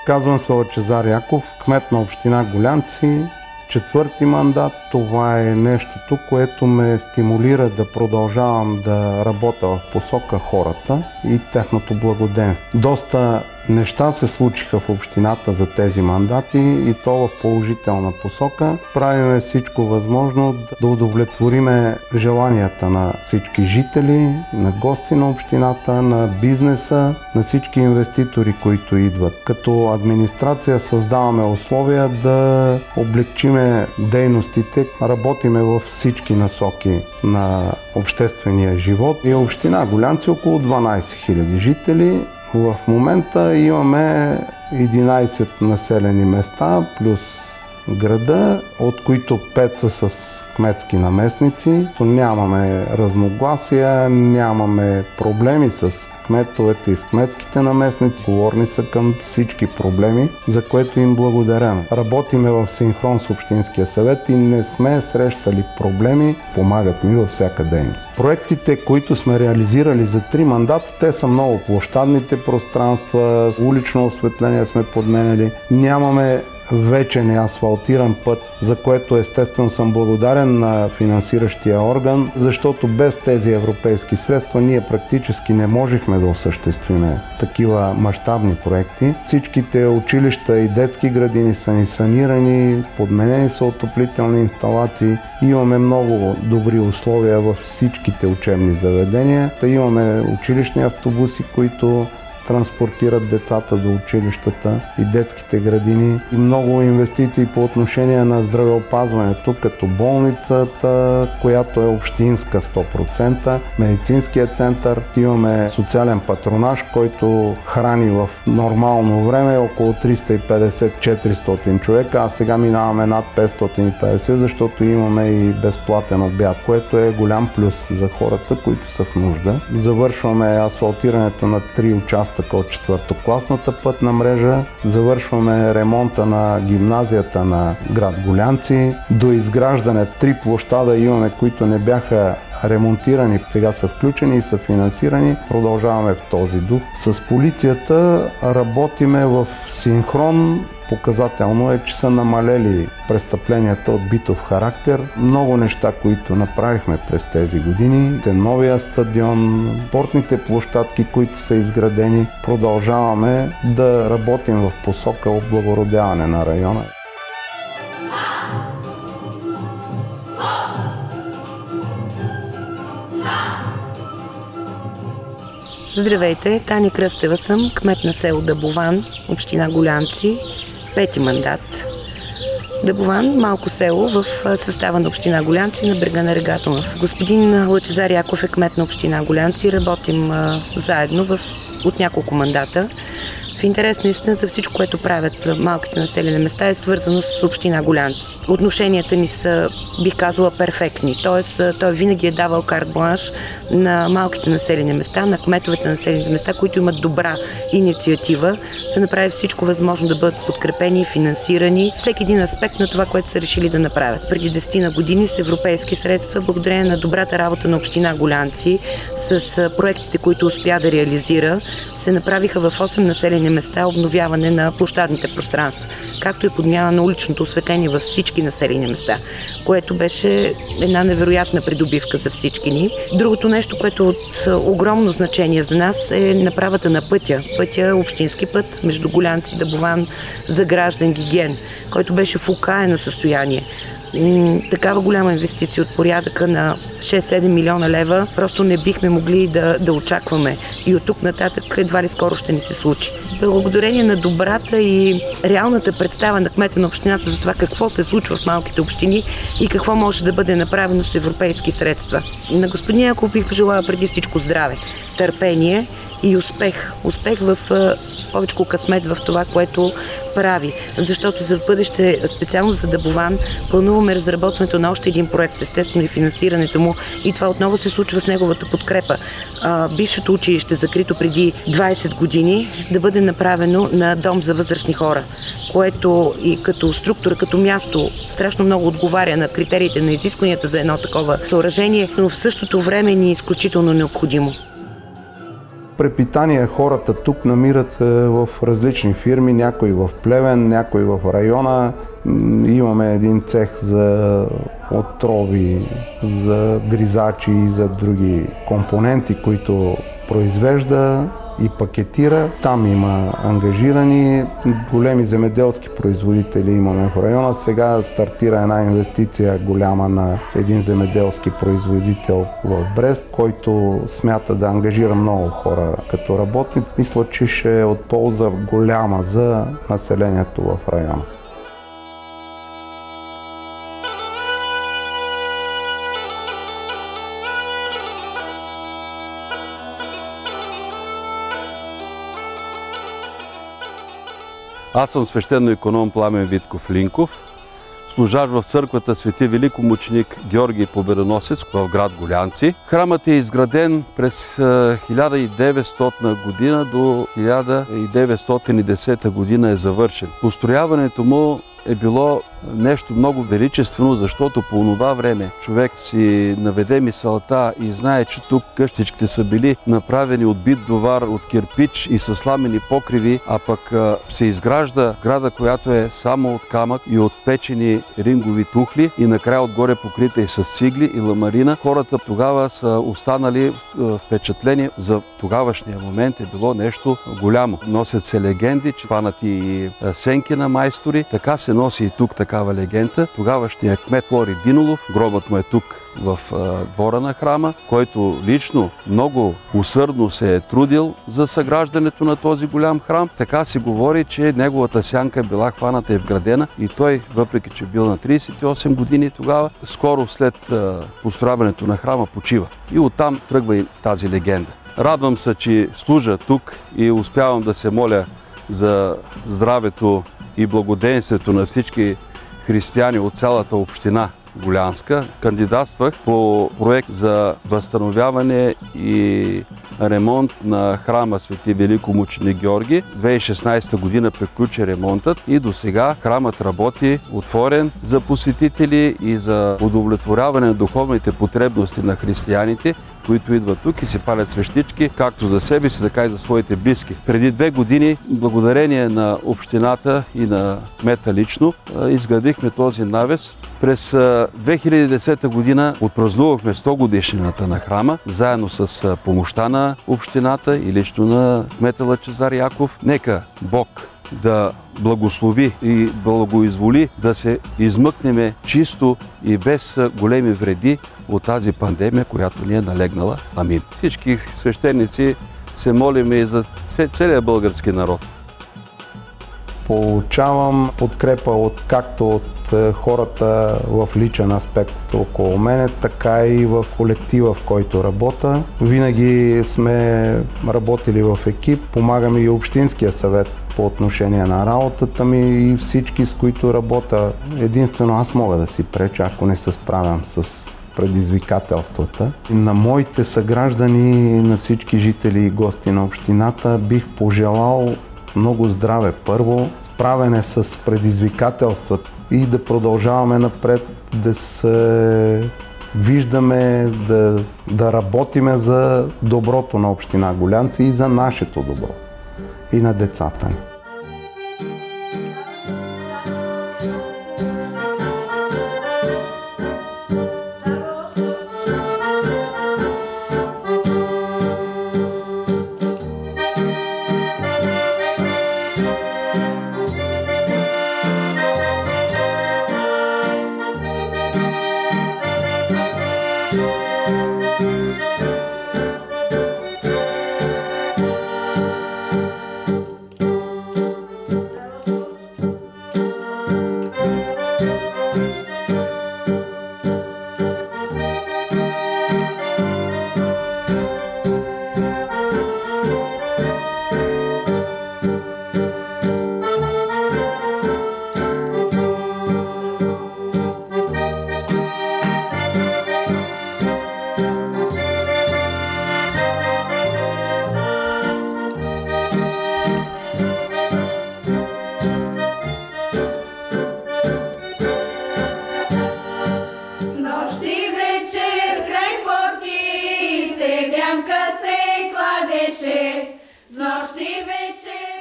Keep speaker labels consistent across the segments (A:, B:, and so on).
A: Казвам се Лъчезар Яков, кмет на община Гулянци, 4-ти мандат. Това е нещото, което ме стимулира да продължавам да работя в посока хората и тяхното благоденствие. Доста неща се случиха в общината за тези мандати и то в положителна посока. Правиме всичко възможно да удовлетвориме желанията на всички жители, на гости на общината, на бизнеса, на всички инвеститори, които идват. Като администрация създаваме условия да облегчиме дейностите. Работиме във всички насоки на обществения живот. И община Гулянци около 12 000 жители. В момента имаме 11 населени места плюс града, от които 5 са с кметски наместници. Нямаме разногласия, нямаме проблеми с кметовете и с кметските наместници. Отговорни са към всички проблеми, за което им благодаря. Работиме в синхрон с Общинския съвет и не сме срещали проблеми, помагат ми във всяка дейност. Проектите, които сме реализирали за 3 мандата, те са много площадните пространства, улично осветление сме подменили. Нямаме вече асфалтиран път, за което естествено съм благодарен на финансиращия орган, защото без тези европейски средства ние практически не можехме да осъществиме такива мащабни проекти. Всичките училища и детски градини са ни санирани, подменени са отоплителни инсталации. Имаме много добри условия във всичките учебни заведения. Имаме училищни автобуси, които транспортират децата до училищата и детските градини. И много инвестиции по отношение на здравеопазването, като болницата, която е общинска 100%, медицинския център. Имаме социален патронаж, който храни в нормално време около 350-400 човека, а сега минаваме над 550, защото имаме и безплатен обяд, което е голям плюс за хората, които са в нужда. Завършваме асфалтирането на 3 участъка от четвъртокласната пътна мрежа. Завършваме ремонта на гимназията на град Гулянци. До изграждане 3 площада имаме, които не бяха ремонтирани, сега са включени и са финансирани. Продължаваме в този дух. С полицията работиме в синхрон. Показателно е, че са намалели престъпленията от битов характер. Много неща, които направихме през тези години. Новия стадион, спортните площадки, които са изградени. Продължаваме да работим в посока облагородяване на района.
B: Здравейте, Таня Кръстева съм, кмет на село Дъбован, община Гулянци, 5-ти мандат. Дъбован, малко село в състава на община Гулянци на брега на река Дунав. Господин Лъчезар Яков е кмет на община Гулянци. Работим заедно от няколко мандата. В интерес на истината всичко, което правят малките населени места, е свързано с община Гулянци. Отношенията ни са, бих казала, перфектни. Тоест, той винаги е давал карт-бланш на малките населени места, на кметовете на населените места, които имат добра инициатива, да направят всичко възможно да бъдат подкрепени, финансирани, всеки един аспект на това, което са решили да направят. Преди 10 на години с европейски средства, благодарение на добрата работа на община Гулянци, с проектите, които успя да реализира, се направиха в 8 населени места обновяване на площадните пространства, както и подмяна на уличното осветление във всички населени места, което беше една невероятна придобивка за всички ни. Другото нещо, което е от огромно значение за нас, е направата на пътя. Пътя е общински път между Гулянци и Дъбован за граждан Гиген, който беше в окаяно състояние. Такава голяма инвестиция от порядъка на 6-7 милиона лева просто не бихме могли да очакваме. И от тук нататък едва ли скоро ще ни се случи. Благодарение на добрата и реалната представа на кмета на общината за това какво се случва в малките общини и какво може да бъде направено с европейски средства. На господин Яков бих пожелала преди всичко здраве, търпение и успех. Успех в повече късмет в това, което прави. Защото за бъдеще, специално за Дъбован, плануваме разработването на още един проект, естествено и финансирането му, и това отново се случва с неговата подкрепа. Бившето училище, закрито преди 20 години, да бъде направено на дом за възрастни хора, което и като структура, като място страшно много отговаря на критериите на изискванията за едно такова съоръжение, но в същото време ни е изключително необходимо.
A: препитание хората тук намират в различни фирми, някои в Плевен, някои в района. Имаме един цех за отрови, за гризачи и за други компоненти, които произвежда и пакетира. Там има ангажирани големи земеделски производители имаме в района. Сега стартира една инвестиция голяма на един земеделски производител в Брест, който смята да ангажира много хора като работници. Мисля, че ще е от полза голяма за населението в района.
C: Аз съм свещено-иконом Пламен Витков Линков, служащ в църквата Свети Великомученик Георги Победоносец в град Гулянци. Храмът е изграден през 1900 година до 1910 година е завършен. Построяването му е било нещо много величествено, защото по това време човек си наведе мисълта и знае, че тук къщичките са били направени от бит довар, от кирпич и с сламени покриви, а пък се изгражда сграда, която е само от камък и от печени рингови тухли и накрая отгоре покрита и с цигли и ламарина. Хората тогава са останали впечатление за тогавашния момент е било нещо голямо. Носят се легенди, че хванати и сенки на майстори. Така се носи и тук такава легенда. Тогавашният кмет Флори Динолов, гробът му е тук в двора на храма, който лично много усърдно се е трудил за съграждането на този голям храм. Така се говори, че неговата сянка била хваната и вградена и той, въпреки че бил на 38 години тогава, скоро след построяването на храма почива. И оттам тръгва и тази легенда. Радвам се, че служа тук и успявам да се моля за здравето и благоденствието на всички християни от цялата община Гулянска. Кандидатствах по проект за възстановяване и ремонт на храма Свети Великомученик Георги. 2016 година приключи ремонтът и до сега храмът работи отворен за посетители и за удовлетворяване на духовните потребности на християните, които идват тук и си палят свещички, както за себе си, така и за своите близки. Преди 2 години, благодарение на общината и на кмета лично, изградихме този навес. През 2010 година отпразнувахме 100 годишнината на храма, заедно с помощта на общината и лично на кмета Лъчезар Яков. Нека Бог да благослови и благоизволи да се измъкнем чисто и без големи вреди от тази пандемия, която ни е налегнала. Амин. Всички свещеници се молиме и за целия български народ.
A: Получавам подкрепа както от хората в личен аспект около мене, така и в колектива, в който работя. Винаги сме работили в екип, помагаме и общинския съвет по отношение на работата ми и всички, с които работя. Единствено аз мога да си преча, ако не се справям с предизвикателствата. На моите съграждани, на всички жители и гости на общината бих пожелал много здраве първо, справяне с предизвикателствата и да продължаваме напред, да се виждаме, да работиме за доброто на община Гулянци и за нашето добро и на децата ни.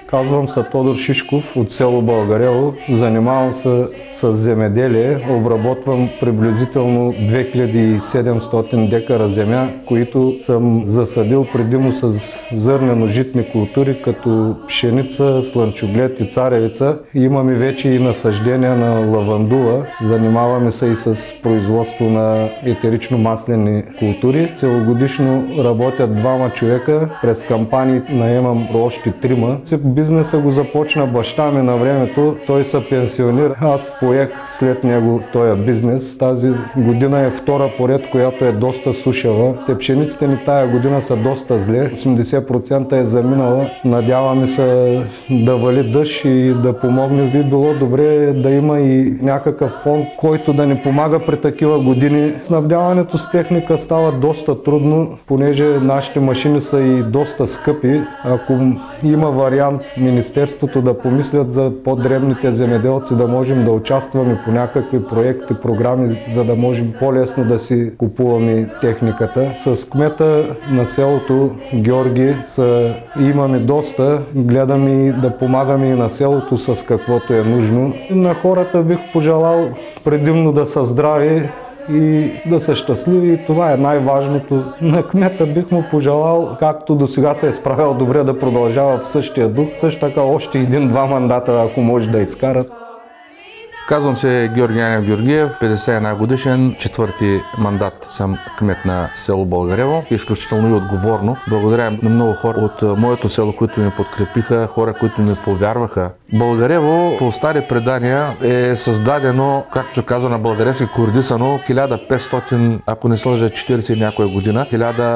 D: Казвам се Тодор Шишков от село Българево. Занимавам се с земеделие. Обработвам приблизително 2700 декара земя, които съм засадил предимно с зърнено-житни култури, като пшеница, слънчоглед и царевица. Имаме вече и насъждения на лавандула. Занимаваме се и с производство на етерично-маслени култури. Целогодишно работят 2 човека. През кампании наемам още 3. Бизнеса го започна баща ми на времето. Той се пенсионира. Аз поех след него този бизнес. Тази година е втора поред, която е доста сушава. Пшениците ни тая година са доста зле. 80% е заминала. Надяваме се да вали дъжд и да помогне. Би било добре да има и някакъв фонд, който да ни помага при такива години. Снабдяването с техника става доста трудно, понеже нашите машини са и доста скъпи. Ако има вариант Министерството да помислят за по-дребните земеделци, да можем да участваме по някакви проекти, програми, за да можем по-лесно да си купуваме техниката. С кмета на селото Георги имаме доста. Гледаме и да помагаме и на селото с каквото е нужно. На хората бих пожелал предимно да са здрави и да са щастливи. Това е най-важното. На кмета бих му пожелал, както до сега се е справил добре, да продължава в същия дух. Също така още 1-2 мандата, ако може да изкарат.
E: Казвам се Георги Янев Георгиев, 51 годишен, 4-ти мандат съм кмет на село Българево. Изключително и отговорно. Благодаря на много хора от моето село, които ме подкрепиха, хора, които ми повярваха. Българево по стари предания е създадено, както се казва на български, коордисано 1500, ако не се лъжа, 40 някоя година.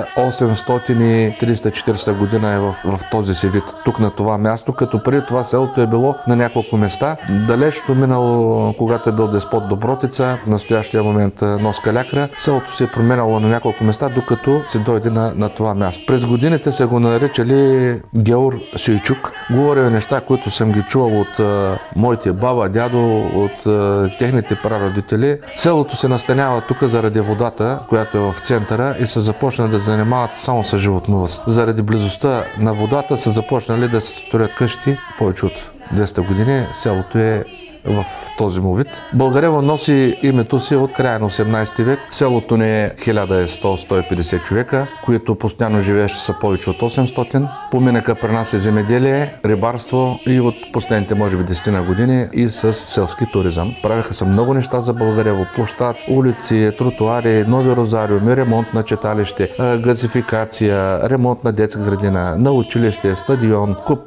E: 1830-40 година е в този си вид, тук на това място, като преди това селото е било на няколко места. Далечното минало, когато е бил деспот Добротица, в настоящия момент Нос Калякра, селото се е променяло на няколко места, докато се дойде на това място. През годините са го наричали Геор Сойчук. Говоря неща, които съм ги чувал от моите баба, дядо, от техните прародители. Селото се настанява тук заради водата, която е в центъра, и се започна да занимават само с животновъдство. Заради близостта на водата са започнали да се строят къщи. Повече от 200 години селото е в този му вид. Българево носи името си от края на 18 век. Селото не е 1100-150 човека, които постоянно живеещи са повече от 800. Поминъка при нас е земеделие, рибарство и от последните, може би, 10 години и с селски туризъм. Правиха се много неща за Българево. Площад, улици, тротуари, нови розариуми, ремонт на читалище, газификация, ремонт на детска градина, на училище, стадион, куп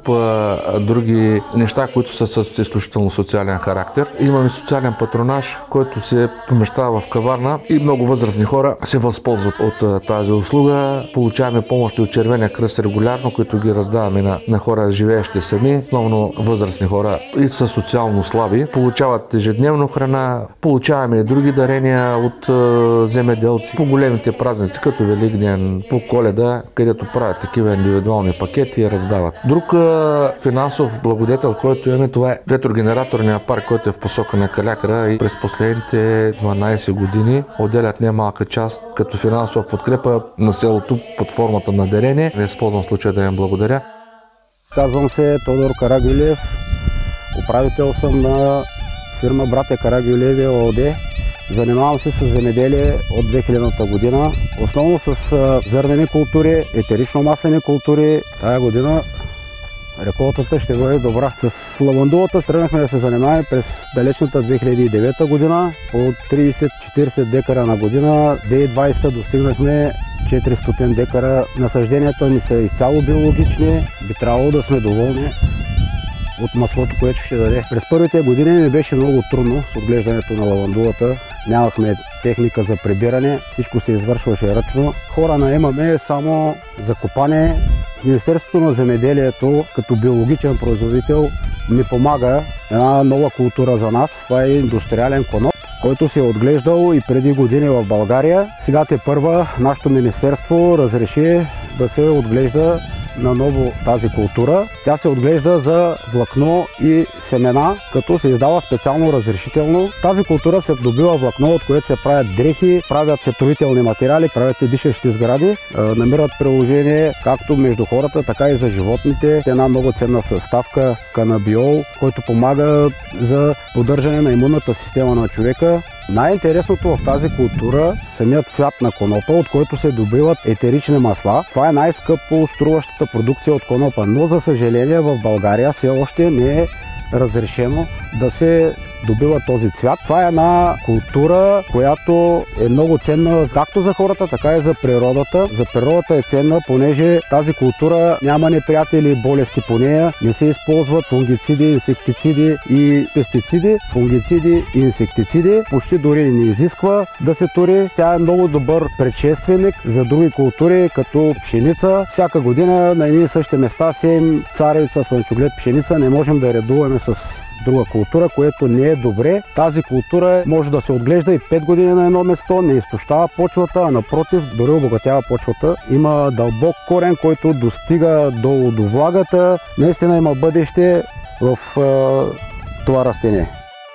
E: други неща, които са с изключително социален характер. Имаме социален патронаж, който се помещава в каварна и много възрастни хора се възползват от тази услуга. Получаваме помощи от Червения кръст регулярно, които ги раздаваме на хора, живеещи сами, основно възрастни хора и са социално слаби. Получават ежедневно храна, получаваме и други дарения от земеделци по големите празници, като Великден, по Коледа, където правят такива индивидуални пакети и раздават. Друг финансов благодетел, който имаме, това е ветрогенераторния парк, който е в посока на Калякра, и през последните 12 години отделят немалка част като финансова подкрепа на селото под формата на дарение. Използвам случая да им благодаря.
F: Казвам се Тодор Карагюлев, управител съм на фирма Братя Карагюлеви ООД. Занимавам се с земеделие от 2000-та година, основно с зърнени култури, етерично-маслени култури. Тая година реколтата ще бъде добра. С лавандулата тръгнахме да се занимаваме през далечната 2009 година. По 30-40 декара на година. 2020 достигнахме 400 декара. Насъжденията ни са изцяло биологични. Би трябвало да сме доволни от маслото, което ще даде. През първите години ми беше много трудно с отглеждането на лавандулата. Нямахме техника за прибиране, всичко се извършваше ръчно. Хора наемаме само за копане. Министерството на земеделието като биологичен производител ни помага една нова култура за нас. Това е индустриален коноп, който се е отглеждал и преди години в България. Сега тепърва нашето министерство разреши да се отглежда наново тази култура. Тя се отглежда за влакно и семена, като се издава специално разрешително. Тази култура се добива влакно, от което се правят дрехи, правят се строителни материали, правят се дишащи сгради, намират приложение както между хората, така и за животните. Една много ценна съставка канабиол, който помага за поддържане на имунната система на човека. Най-интересното в тази култура – самият цвят на конопа, от който се добиват етерични масла. Това е най-скъпо струващата продукция от конопа, но за съжаление в България все още не е разрешено да се добива този цвят. Това е една култура, която е много ценна както за хората, така и за природата. За природата е ценна, понеже тази култура няма неприятели и болести по нея. Не се използват фунгициди, инсектициди и пестициди. Фунгициди и инсектициди почти дори не изисква да се тури. Тя е много добър предшественик за други култури, като пшеница. Всяка година на едни и същи места сеем царевица, слънчоглед, пшеница. Не можем да редуваме с друга култура, което не е добре. Тази култура може да се отглежда и 5 години на едно место, не изтощава почвата, а напротив, дори обогатява почвата. Има дълбок корен, който достига до влагата. Наистина има бъдеще в това растение.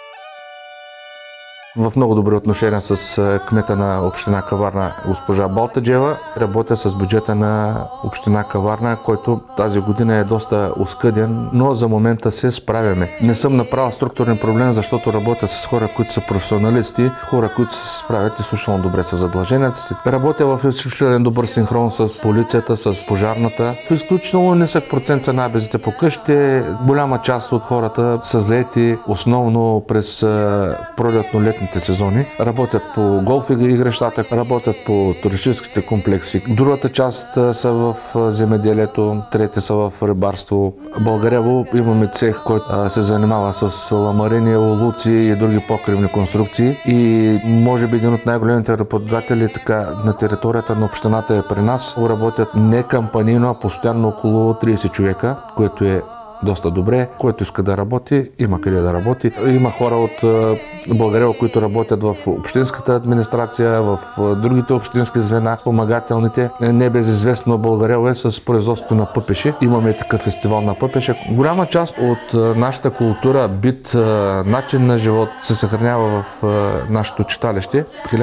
E: В много добри отношения с кмета на община Каварна, госпожа Балтаджева. Работя с бюджета на община Каварна, който тази година е доста оскъден, но за момента се справяме. Не съм направил структурен проблем, защото работя с хора, които са професионалисти, хора, които се справят изключително добре с задълженията си. Работя в изключително добър синхрон с полицията, с пожарната. В изключително нисък процент са набезите по къщите. Голяма част от хората са заети основно през пролетно-летните сезони. Работят по голф игрищата, работят по туристическите комплекси. Другата част са в земеделието, трети са в рибарство. В Българево имаме цех, който се занимава с ламарини, улуци и други покривни конструкции. И може би един от най-големите работодатели така на територията на общината е при нас. Работят не кампанийно, а постоянно около 30 човека, което е доста добре. Който иска да работи, има къде да работи. Има хора от Българево, които работят в общинската администрация, в другите общински звена, спомагателните. Небезизвестно Българево е с производството на пъпеши. Имаме такъв фестивал на пъпеши. Голяма част от нашата култура, бит, начин на живот се съхранява в нашето читалище.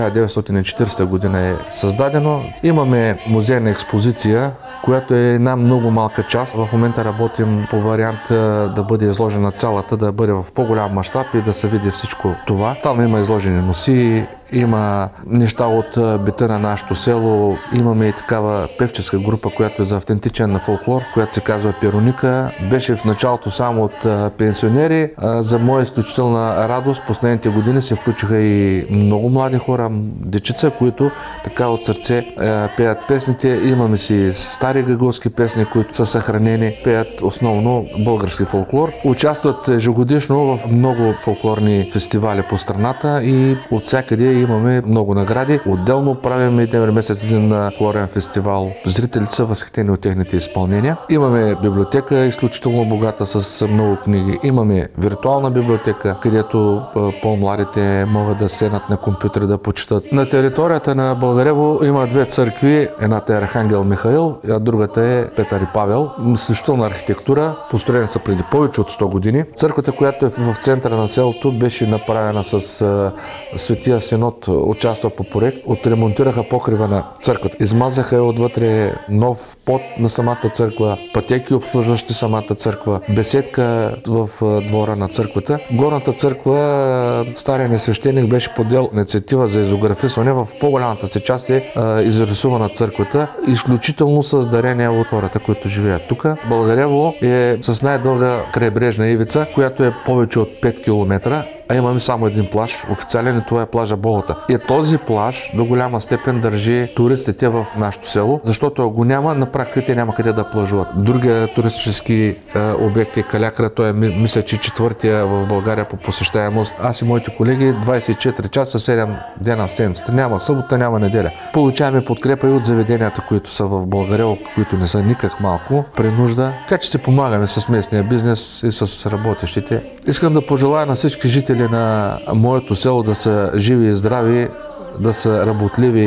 E: 1940 година е създадено. Имаме музейна експозиция, която е една много малка част. В момента работим по вариант да бъде изложена цялата, да бъде в по-голям мащаб и да се види всичко това. Там има изложени носи, има неща от бита на нашето село, имаме и такава певческа група, която е за автентичен фолклор, която се казва Пероника. Беше в началото само от пенсионери. За моя изключителна радост, последните години се включиха и много млади хора, дечица, които така от сърце пеят песните. Имаме си стари гагулски песни, които са съхранени, пеят основно български фолклор. Участват ежегодишно в много фолклорни фестивали по страната и от всякъде имаме много награди. Отделно правим един месец един фолклорен фестивал. Зрителите са възхитени от техните изпълнения. Имаме библиотека изключително богата с много книги. Имаме виртуална библиотека, където по-младите могат да седнат на компютър да почитат. На територията на Българево има две църкви. Едната е Архангел Михаил, а другата е Петър и Павел. Изключителна архитектура, построени са преди повече от 100 години. Църквата, която е в центъра на селото, беше направена с Светия Синод, участва по проект. Отремонтираха покрива на църквата. Измазаха отвътре нов под на самата църква, пътеки обслужващи самата църква, беседка в двора на църквата. Горната църква, стария ни свещеник беше подел инициатива за изографисване. В по-голямата си част е изрисувана църквата, изключително с дарения от хората, които живеят тук. Българево е с най-дълга крайбрежна ивица, която е повече от 5 км. А имаме само един плаж, официален, и това е плажа Болата. И този плаж до голяма степен държи туристите в нашето село, защото го няма, на практика те няма къде да плажуват. Другия туристически обект е Калякра, той е, мисля, че четвъртия в България по посещаемост. Аз и моите колеги 24 часа, 7 дена в седмицата. Няма събота, няма неделя. Получаваме подкрепа и от заведенията, които са в България, които не са никак малко, при нужда. Така че се помагаме с местния бизнес и с работещите. Искам да пожелая на всички жители на моето село да са живи и здрави, да са работливи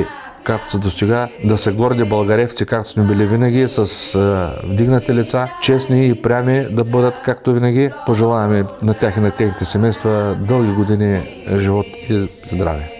E: както са достига, да се горди българевци, както сме били винаги, с вдигнати лица, честни и прями да бъдат, както винаги. Пожелаваме на тях и на техните семейства дълги години живот и здраве.